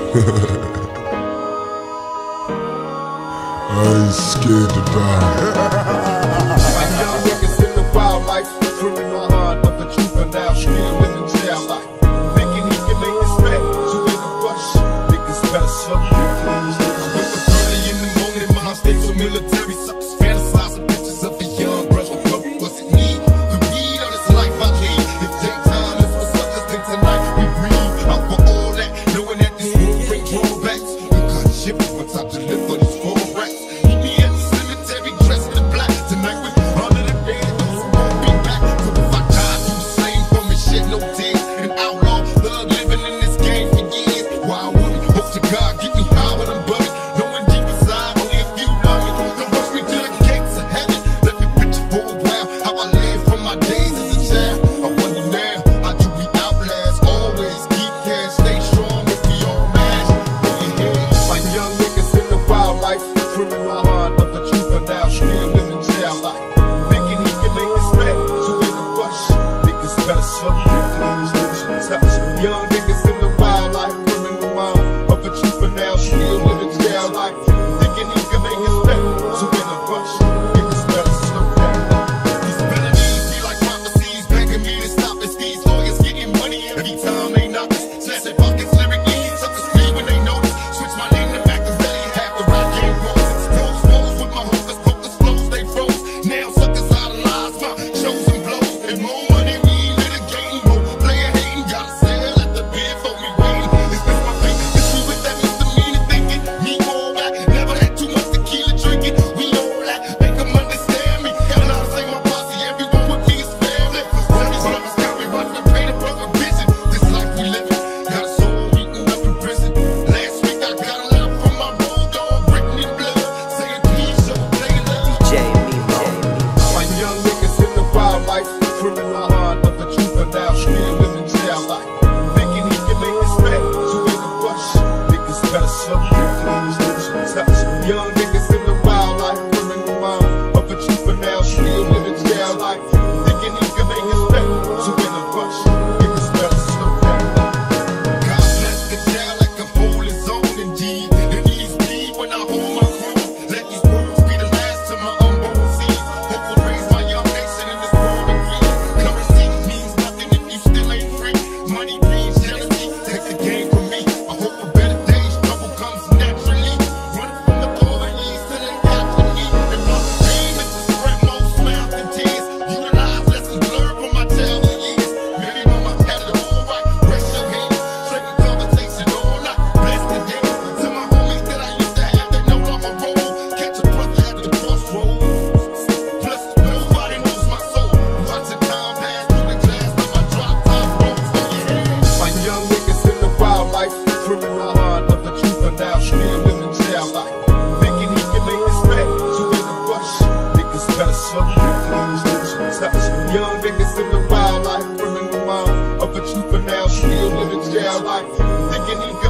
I ain't scared to die. Young niggas in the wildlife, criminal heart of a juvenile, still living jail life. Thinking he can make his back, so in a rush, niggas better shut up. With the early in the morning, my states are military sucks, fantasizing pictures of a young brother. What was it need? The weed on his life I lead. If daytime is for suckers, then tonight we breathe. Out for all that, knowing that this will bring drawbacks. You got shit from top to live for these 4 racks. Meet me at the cemetery dressed in black tonight with all of the dead. Those who won't be back. So if I die, do the same for me, shit, no tears. An outlaw, thug living in this game for years. Why would it? Hope to God get me high when I'm bumming. Knowing deep inside, only a few love me. Don't rush me to the gates of heaven. Let me picture for a while how I lived from my days as a child. I wonder now, how do we outlast? Always keep cash, stay strong if we all mash. Put your head. My young niggas in the wildlife, criminal heart of a juvenile, still living jail life. Thinking he can make his back, so in a rush, niggas better shut up. Young niggas in the wildlife, criminal mind of a juvenile, still living jail life. Thinking he can make his back, so in a rush, niggas better shut up. These melodies be like prophecies, begging me to stop as these lawyers getting money every time they knock us. Slashing pockets lyrically, suck the speed when they notice. Switch my name to Makaveli, half the rap game roses. Close flows with my hocus pocus flows, they froze. Now suckers idolize my shows and blows. And more money, we litigate. More player hating, gotta sell at the bid for me waiting. Is this my fate? Is me with that misdemeanor thinking? Mimo back, never had too much tequila drinking. We all that, make them understand me. Hell, I say my posse, everyone with me is family. All these lovers got me watching paint a brother vision. This life we living, got us all eating up in prison. Last week I got a letter from my road dog, written in blood, saying please show play love. DJ Mimo. My young niggas in the wildlife, criminal heart of a juvenile, still living jail life. Thinking he can make his back, so in a rush, niggas better shut up. Young niggas in the wildlife, criminal mind of a juvenile, still living jail life. Thinking he can make his back, so in a rush, niggas better shut up. God bless the jail like a holy zone indeed. It needs bleed when I hold my crown. Let these words be the last to my unborn seeds. Hope will raise my young nation in this world of greed. Currency means nothing if you still ain't free. Money breeds jealousy, take the game from me. I hope for better days, trouble comes naturally. Run from the police till they capture me. And my aim is to spread more smiles than tears. Utilize lessons learned from my childhood years. Maybe mama had it all right. Rest your head, straighten conversation all night. Bless the day to my homies that I used to have that know I'm a roll. Catch a brother at the crossroads. Plus, nobody knows my soul. Watching time pass through the glass of my drop top rolls on your head. My young niggas in the wildlife, criminal heart of a juvenile, still living jail life. Thinking he can make his back, so in a rush, niggas better shut up. Young niggas in the wildlife, criminal mind of a juvenile, still living jail life. Thinking he can